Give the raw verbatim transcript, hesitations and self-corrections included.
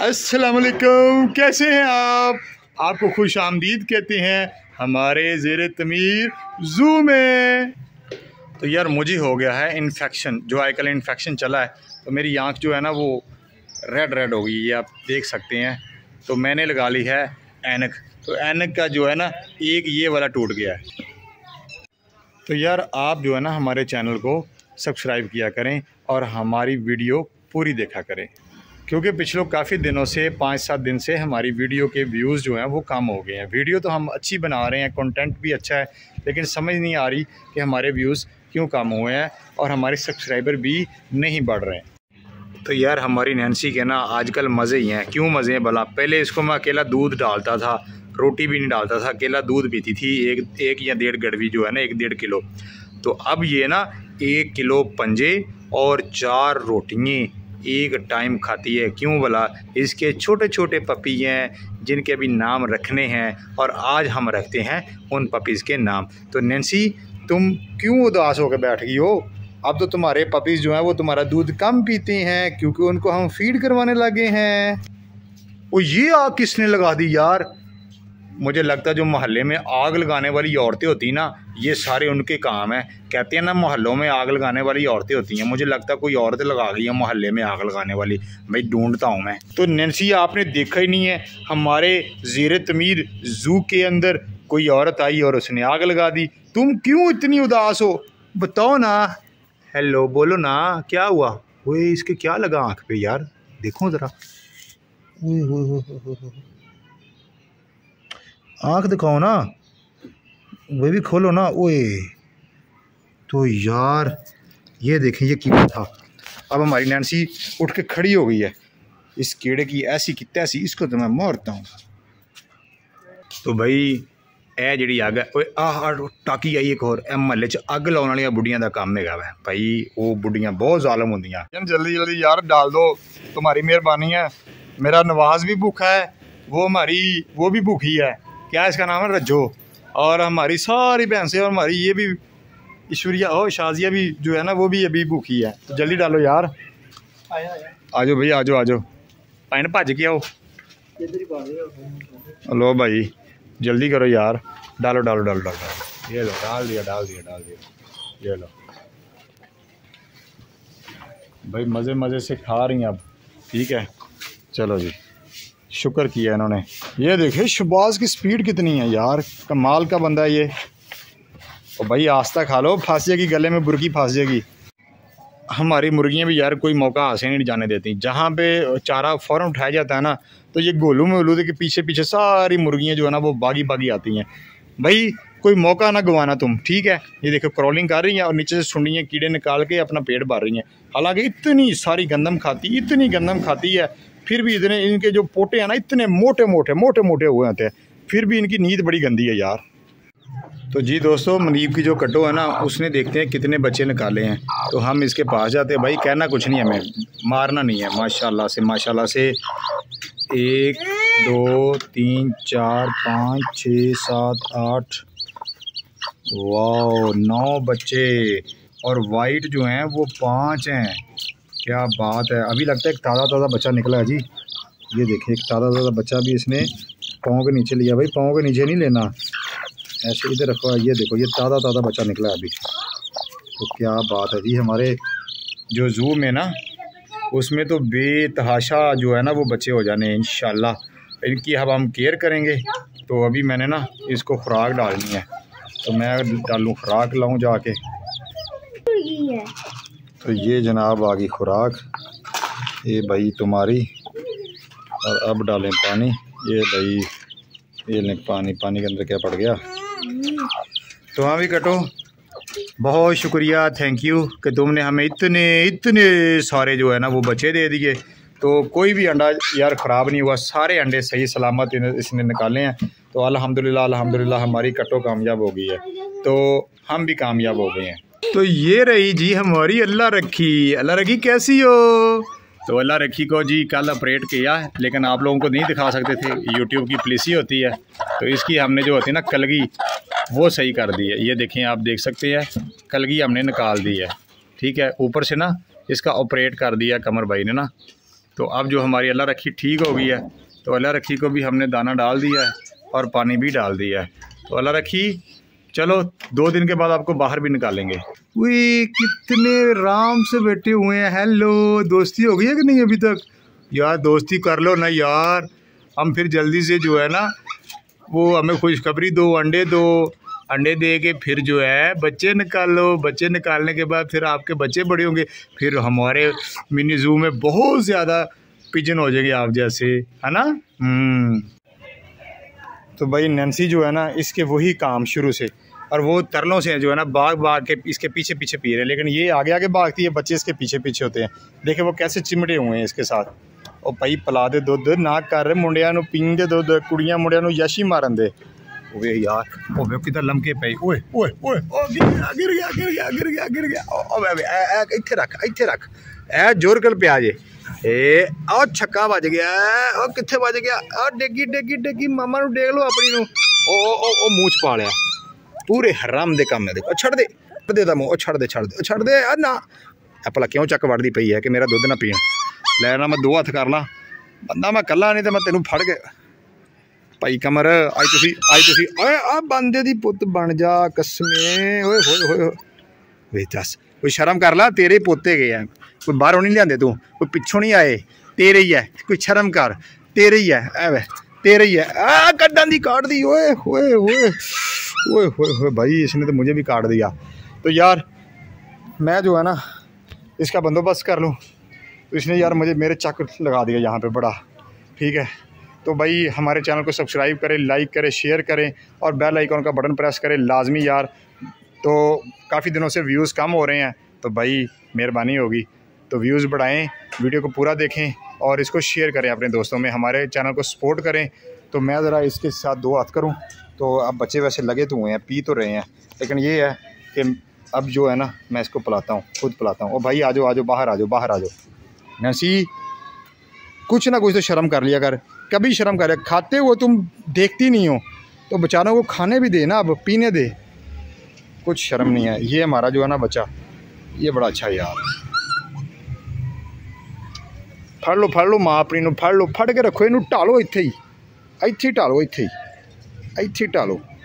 अस्सलाम वालेकुम, कैसे हैं आप? आपको खुश आमदीद कहते हैं हमारे ज़ेरे तमीर ज़ू में। तो यार मुझे हो गया है इन्फेक्शन, जो आजकल इन्फेक्शन चला है, तो मेरी आँख जो है ना वो रेड रेड हो गई, ये आप देख सकते हैं। तो मैंने लगा ली है ऐनक, तो ऐनक का जो है ना एक ये वाला टूट गया है। तो यार आप जो है ना हमारे चैनल को सब्सक्राइब किया करें और हमारी वीडियो पूरी देखा करें, क्योंकि पिछले काफ़ी दिनों से पाँच सात दिन से हमारी वीडियो के व्यूज़ जो हैं वो कम हो गए हैं। वीडियो तो हम अच्छी बना रहे हैं, कंटेंट भी अच्छा है, लेकिन समझ नहीं आ रही कि हमारे व्यूज़ क्यों कम हुए हैं और हमारे सब्सक्राइबर भी नहीं बढ़ रहे हैं। तो यार हमारी नैन्सी के ना आजकल मज़े ही हैं। क्यों मज़े हैं भला? पहले इसको मैं अकेला दूध डालता था, रोटी भी नहीं डालता था, अकेला दूध पीती थी एक एक या डेढ़ गड़वी जो है ना, एक डेढ़ किलो। तो अब ये ना एक किलो पंजे और चार रोटियाँ एक टाइम खाती है। क्यों भला? इसके छोटे छोटे पपी हैं जिनके अभी नाम रखने हैं, और आज हम रखते हैं उन पपीज़ के नाम। तो नैन्सी तुम क्यों उदास होकर बैठ गई हो? अब तो तुम्हारे पपीज़ जो हैं वो तुम्हारा दूध कम पीते हैं, क्योंकि उनको हम फीड करवाने लगे हैं। वो ये आग किसने लगा दी यार? मुझे लगता है जो मोहल्ले में आग लगाने वाली औरतें होती ना, ये सारे उनके काम है। कहते हैं ना मोहल्लों में आग लगाने वाली औरतें होती हैं, मुझे लगता है कोई औरत लगा गई है मोहल्ले में आग लगाने वाली। भाई ढूंढता हूँ मैं। तो नैन्सी आपने देखा ही नहीं है, हमारे ज़ेरे तमीर ज़ू के अंदर कोई औरत आई और उसने आग लगा दी। तुम क्यों इतनी उदास हो? बताओ ना। हेलो बोलो ना, क्या हुआ? वो इसके क्या लगा आँख पे यार? देखो ज़रा, आँख दिखाओ ना, वो भी खोलो ना। ओए तो यार ये देखें, ये कीड़ा था। अब हमारी नैन्सी उठ के खड़ी हो गई है। इस कीड़े की ऐसी की तैसी, इसको तो मैं मारता हूँ। तो भाई ए जी अग आ टाकी आई एक और महल्ले च अग लाने वाली बुढ़िया का काम है भाई। वो बुढ़िया बहुत जालम होंदियां। जल्दी जल्दी यार डाल दो, तुम्हारी मेहरबानी है। मेरा नवाज भी भूखा है, वो हमारी वो भी भूखी है, क्या इसका नाम है, रज्जो। और हमारी सारी भैंसें और हमारी ये भी ईश्वरिया और शाजिया भी जो है ना वो भी अभी भूखी है। तो जल्दी डालो यार। आ जाओ भाई, आ जाओ आ जाओ, पैन भज के आओ। लो भाई जल्दी करो यार, डालो डालो डालो डालो डालो। ये लो, डाल दिया डाल दिया डाल दिया, ये लो भाई। मज़े मज़े से खा रही हैं अब, ठीक है। चलो जी, शुक्र किया इन्होंने। ये देखिए शहबाज की स्पीड कितनी है यार, कमाल का बंदा है ये। और भाई आस्ता खा लो, फांस जाएगी गले में, बुरकी फांस जाएगी। हमारी मुर्गियां भी यार कोई मौका हासिल नहीं जाने देती। जहाँ पे चारा फ़ौरन उठाया जाता है ना, तो ये गोलू में उलूदे के पीछे पीछे सारी मुर्गियां जो है ना वो बागी बागी आती हैं। भाई कोई मौका ना गंवाना तुम, ठीक है। ये देखो क्रॉलिंग कर रही हैं और नीचे से सुंडियाँ कीड़े निकाल के अपना पेट भर रही हैं। हालांकि इतनी सारी गंदम खाती इतनी गंदम खाती है, फिर भी इतने इनके जो पोटे हैं ना इतने मोटे मोटे मोटे मोटे हुए होते हैं, फिर भी इनकी नींद बड़ी गंदी है यार। तो जी दोस्तों, मनीब की जो कटो है ना, उसने देखते हैं कितने बच्चे निकाले हैं, तो हम इसके पास जाते हैं। भाई कहना कुछ नहीं है, हमें मारना नहीं है। माशाल्लाह से माशाल्लाह से एक दो तीन चार पाँच छः सात आठ, वाह नौ बच्चे, और वाइट जो हैं वो पाँच हैं। क्या बात है। अभी लगता है एक ताज़ा ताज़ा बच्चा निकला है जी। ये देखिए एक ताज़ा ताज़ा बच्चा भी इसने पाँव के नीचे लिया। भाई पाँव के नीचे नहीं लेना, ऐसे इधर रखो। ये देखो ये ताज़ा ताज़ा बच्चा निकला है अभी। तो क्या बात है जी। हमारे जो ज़ू में ना, उसमें तो बेतहाशा जो है ना वो बच्चे हो जाने हैं इंशाल्लाह। इनकी अब हम केयर करेंगे। तो अभी मैंने ना इसको खुराक डालनी है, तो मैं डालूँ खुराक लाऊं जाके। तो ये जनाब आ गई खुराक, ये भाई तुम्हारी। और अब डालें पानी। ये भाई ये लें पानी, पानी के अंदर क्या पड़ गया। तो हाँ भी कटो, बहुत शुक्रिया, थैंक यू कि तुमने हमें इतने इतने सारे जो है ना वो बच्चे दे दिए। तो कोई भी अंडा यार ख़राब नहीं हुआ, सारे अंडे सही सलामत इसने निकाले हैं। तो अल्हम्दुलिल्लाह अल्हम्दुलिल्लाह हमारी कटो कामयाब हो गई है, तो हम भी कामयाब हो गए हैं। तो ये रही जी हमारी अल्लाह रखी। अल्लाह रखी कैसी हो? तो अल्लाह रखी को जी कल ऑपरेट किया है, लेकिन आप लोगों को नहीं दिखा सकते थे, यूट्यूब की पॉलिसी होती है। तो इसकी हमने जो होती है ना कलगी, वो सही कर दी है। ये देखें, आप देख सकते हैं कलगी हमने निकाल दी है, ठीक है। ऊपर से ना इसका ऑपरेट कर दिया कमर भाई ने ना, तो अब जो हमारी अल्लाह रखी ठीक हो गई है, तो अल्लाह रखी को भी हमने दाना डाल दिया है और पानी भी डाल दिया है। तो अल्लाह रखी चलो दो दिन के बाद आपको बाहर भी निकालेंगे। वे कितने आराम से बैठे हुए हैं। हेलो, दोस्ती हो गई है कि नहीं अभी तक? यार दोस्ती कर लो ना यार, हम फिर जल्दी से जो है ना वो हमें खुशखबरी दो, अंडे दो, अंडे दे के फिर जो है बच्चे निकालो। बच्चे निकालने के बाद फिर आपके बच्चे बड़े होंगे, फिर हमारे मिनी जू में बहुत ज़्यादा पिजन हो जाएंगे आप जैसे, है ना। हम्म तो भाई नैन्सी जो है ना इसके वही काम शुरू से, और वो तरलों से जो है ना भाग भाग के इसके पीछे पीछे पी रहे हैं, लेकिन ये आगे आगे भागती है, बच्चे इसके पीछे पीछे होते हैं। देखे वो कैसे चिमटे हुए हैं इसके साथ। और भाई पिला दे दुध ना कर मुंडिया नूं पींदे दुध, कुड़ियां मुंडिया नूं यशी मारन दे। ओए यार ओए किधर लमके पे, ओए ओए ओए ओ गिर गया गिर गया गिर गया गिर गया गिर गया। ओ इत्थे रख इत्थे रख, ए जोर कर पिया जे। ए ओ छक्का बज गया, ओ कित्थे बज गया, ओ डेगी डेगी डेगी मामा नूं देख लो अपनी नूं। ओ ओ ओ मूंह च पा लिया पूरे हराम दे काम है। देखो छड़ दे दे दा मूंह, छड़ दे छड़ दे छड़ दे ना। भला क्यों चक वड़दी पई है कि मेरा दुध ना पीण। लै ना मैं दो हथ कर ला, बंदा मैं कला नहीं तो मैं तेनों फड़ के भाई कमर अज तुसी अज तुसी ओए आ बंदे दी पुत बन जा कसमे। ओए होए होए वे दस कोई शर्म कर ला, तेरे पोते गए हैं, कोई बाहरों नहीं लियाते तू, कोई पिछों नहीं आए, तेरे ही है, कोई शर्म कर, तेरे ही है, ऐ तेरे ही है। आ कड्डन दी काट दी, ओए होए होए ओए होए होए भाई इसने तो मुझे भी काट दिया। तो यार मैं जो है ना इसका बंदोबस्त कर लूँ, तो इसने यार मुझे मेरे चक लगा दिया यहाँ पे बड़ा। ठीक है तो भाई हमारे चैनल को सब्सक्राइब करें, लाइक करें, शेयर करें और बेल आइकॉन का बटन प्रेस करें लाजमी यार। तो काफ़ी दिनों से व्यूज़ कम हो रहे हैं, तो भाई मेहरबानी होगी तो व्यूज़ बढ़ाएं, वीडियो को पूरा देखें और इसको शेयर करें अपने दोस्तों में, हमारे चैनल को सपोर्ट करें। तो मैं ज़रा इसके साथ दो हाथ करूं, तो अब बच्चे वैसे लगे तो हुए हैं, पी तो रहे हैं, लेकिन ये है कि अब जो है ना मैं इसको पिलाता हूँ, खुद पिलाता हूँ। ओ भाई आ जाओ आ जाओ बाहर आ जाओ बाहर आ जाओ। नैन्सी कुछ ना कुछ तो शर्म कर लिया कर, कभी शर्म कर, खाते हो तुम देखती नहीं हो, तो बेचारों को खाने भी दे ना, अब पीने दे, कुछ शर्म नहीं है। ये हमारा जो है ना बच्चा ये बड़ा अच्छा है यार। फड़ लो फड़ लो माँ अपनी नूं फड़ लो, फड़ के रखो इनू, ढालो इत्थे ही, इत्थे ही ढालो, इत्थे ही इत्थे ही ढालो।